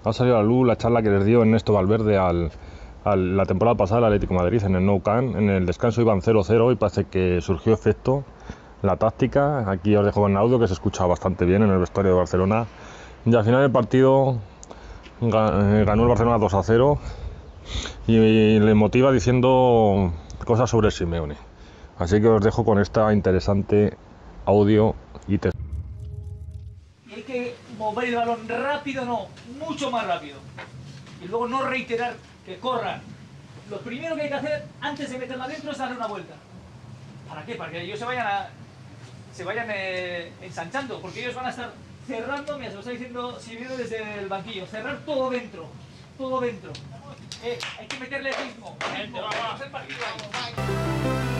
Ha salido a la luz la charla que les dio Ernesto Valverde la temporada pasada al Atlético de Madrid en el Nou Camp. En el descanso iban 0-0 y parece que surgió efecto la táctica. Aquí os dejo con audio que se escucha bastante bien en el vestuario de Barcelona. Y al final del partido ganó el Barcelona 2-0 y le motiva diciendo cosas sobre Simeone. Así que os dejo con esta interesante audio y te... Y hay que mover el balón rápido, no, mucho más rápido. Y luego no reiterar que corran. Lo primero que hay que hacer antes de meterla adentro es darle una vuelta. ¿Para qué? Para que ellos se vayan ensanchando, porque ellos van a estar cerrando, mira, se lo está diciendo Simeone desde el banquillo, cerrar todo dentro, todo dentro. Hay que meterle ritmo, ritmo, va.